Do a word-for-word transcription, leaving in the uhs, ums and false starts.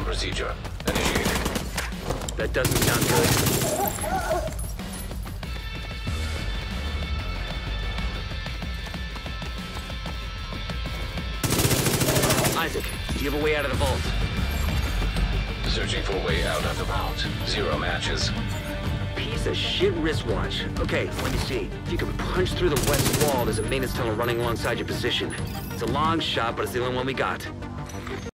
procedure. Initiated. That doesn't sound good. Isaac, do you have a way out of the vault? Searching for a way out of the vault. Zero matches. Piece of shit wristwatch. Okay, let me see. If you can punch through the west wall, there's a maintenance tunnel running alongside your position. It's a long shot, but it's the only one we got.